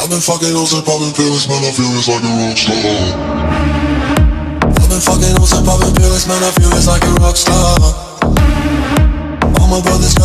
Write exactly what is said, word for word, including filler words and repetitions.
I've been fucking hoes and popping pills, man, I feel it's like a rock star. I've been fucking hoes and popping pills, man, I feel it's like a rock star. All my brothers